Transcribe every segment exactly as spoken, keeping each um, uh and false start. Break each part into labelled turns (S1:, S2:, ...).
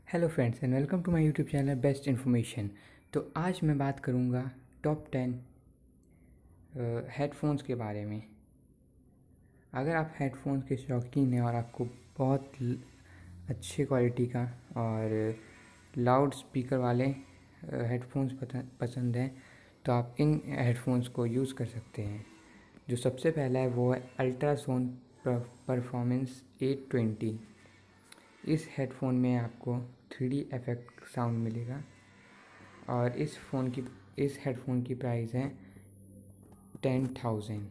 S1: Hello friends and welcome to my YouTube channel best information. तो आज मैं बात करूँगा टॉप टेन हेडफोन्स के बारे में। अगर आप हेडफोन्स के शौकीन हैं और आपको बहुत अच्छे क्वालिटी का और लाउड स्पीकर वाले हेडफोन्स पसंद हैं तो आप इन हेडफोन्स को यूज़ कर सकते हैं। जो सबसे पहला है वो है अल्ट्रासोन परफॉर्मेंस एट ट्वेंटी। इस हेडफोन में आपको थ्री डी इफेक्ट साउंड मिलेगा और इस फ़ोन की इस हेडफोन की प्राइस है टेन थाउजेंड।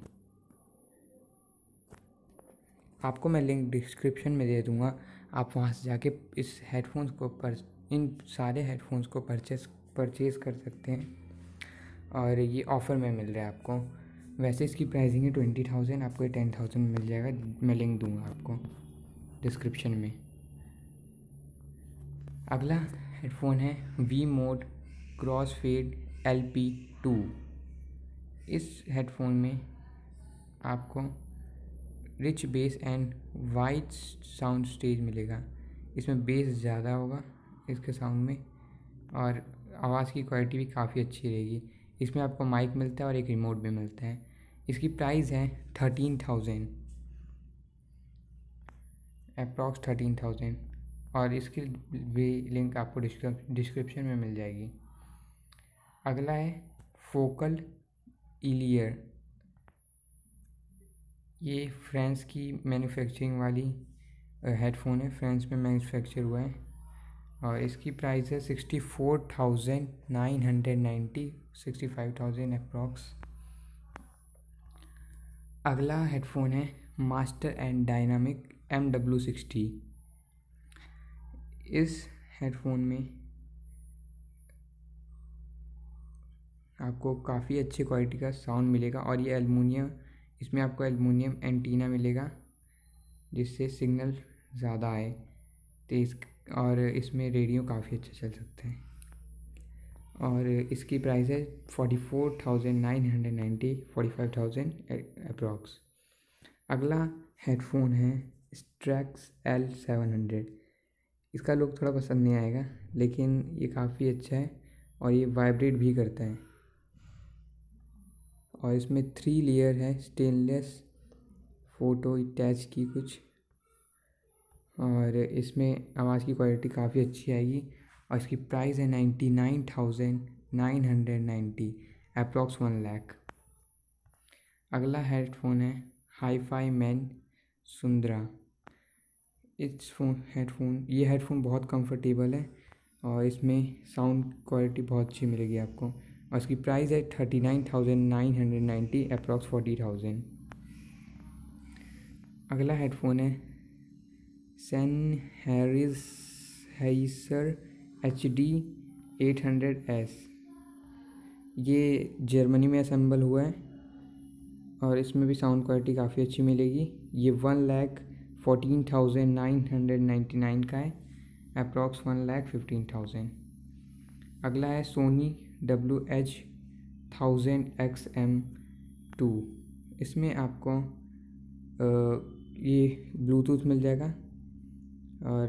S1: आपको मैं लिंक डिस्क्रिप्शन में दे दूँगा, आप वहाँ से जाके इस हेडफोन्स को पर इन सारे हेडफोन्स को परचेस परचेज़ कर सकते हैं और ये ऑफ़र में मिल रहा है आपको। वैसे इसकी प्राइसिंग है ट्वेंटी थाउजेंड, आपको ये टेन थाउजेंड मिल जाएगा। मैं लिंक दूँगा आपको डिस्क्रिप्शन में। अगला हेडफोन है V Moda Crossfade L P two. इस हेडफोन में आपको rich bass and wide sound stage मिलेगा। इसमें बेस ज़्यादा होगा इसके साउंड में और आवाज़ की क्वालिटी भी काफ़ी अच्छी रहेगी। इसमें आपको माइक मिलता है और एक रिमोट भी मिलता है। इसकी प्राइस है thirteen thousand, approx thirteen thousand, और इसकी भी लिंक आपको डिस्क्रिप्शन में मिल जाएगी। अगला है फोकल इलियर। ये फ्रांस की मैन्युफैक्चरिंग वाली हेडफोन है, फ्रांस में मैन्युफैक्चर हुआ है और इसकी प्राइस है sixty four thousand nine hundred ninety, sixty five thousand approx. अगला हेडफोन है Master and Dynamic M W sixty. इस हेडफोन में आपको काफ़ी अच्छी क्वालिटी का साउंड मिलेगा और ये एल्युमिनियम इसमें आपको एल्युमिनियम एंटीना मिलेगा जिससे सिग्नल ज़्यादा आए तेज़, और इसमें रेडियो काफ़ी अच्छा चल सकता है और इसकी प्राइस है forty four thousand nine hundred ninety, forty five thousand approx. अगला हेडफोन है स्ट्रैक्स एल सेवन हंड्रेड। इसका लुक थोड़ा पसंद नहीं आएगा लेकिन ये काफ़ी अच्छा है और ये वाइब्रेट भी करता है और इसमें थ्री लेयर है स्टेनलेस फ़ोटो अटैच की कुछ, और इसमें आवाज़ की क्वालिटी काफ़ी अच्छी आएगी और इसकी प्राइस है ninety nine thousand nine hundred ninety, approx one lakh. अगला हेडफोन है हाई-फाई मैन सुंदरा। इस फोन हेडफोन ये हेडफोन बहुत कंफर्टेबल है और इसमें साउंड क्वालिटी बहुत अच्छी मिलेगी आपको और इसकी प्राइस है thirty nine thousand nine hundred ninety, approx forty thousand. अगला हेडफोन है Sennheiser H D eight hundred S. ये जर्मनी में असेंबल हुआ है और इसमें भी साउंड क्वालिटी काफ़ी अच्छी मिलेगी। ये one lakh fourteen thousand nine hundred ninety nine का है, approx one lakh fifteen thousand. अगला है Sony W H thousand X M two. इसमें आपको आ, ये ब्लूटूथ मिल जाएगा और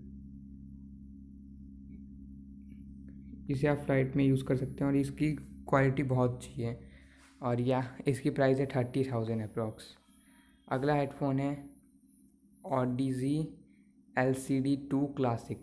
S1: इसे आप फ्लाइट में यूज़ कर सकते हैं और इसकी क्वालिटी बहुत अच्छी है और या इसकी प्राइस है थर्टी थाउजेंड अप्रॉक्स। अगला हेडफोन है Audeze L C D two classic.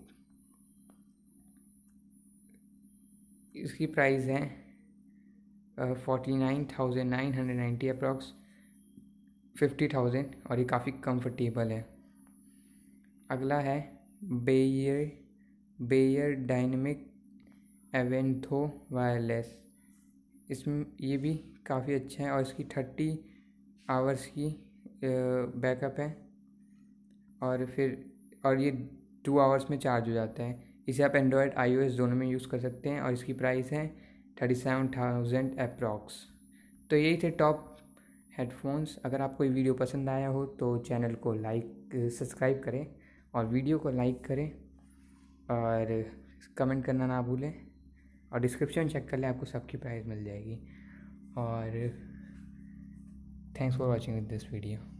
S1: इसकी प्राइस है forty nine thousand nine hundred ninety, approx fifty thousand, और ये काफ़ी कंफर्टेबल है। अगला है Beyer Beyerdynamic Aventho wireless. इसमें ये भी काफ़ी अच्छा है और इसकी थर्टी आवर्स की बैकअप है और फिर और ये टू आवर्स में चार्ज हो जाता है। इसे आप एंड्रॉयड आईओएस दोनों में यूज़ कर सकते हैं और इसकी प्राइस है थर्टी सेवन थाउजेंड अप्रॉक्स। तो यही थे टॉप हेडफोन्स। अगर आपको ये वीडियो पसंद आया हो तो चैनल को लाइक सब्सक्राइब करें और वीडियो को लाइक करें और कमेंट करना ना भूलें और डिस्क्रिप्शन चेक कर लें, आपको सबकी प्राइस मिल जाएगी। और thanks for watching this video.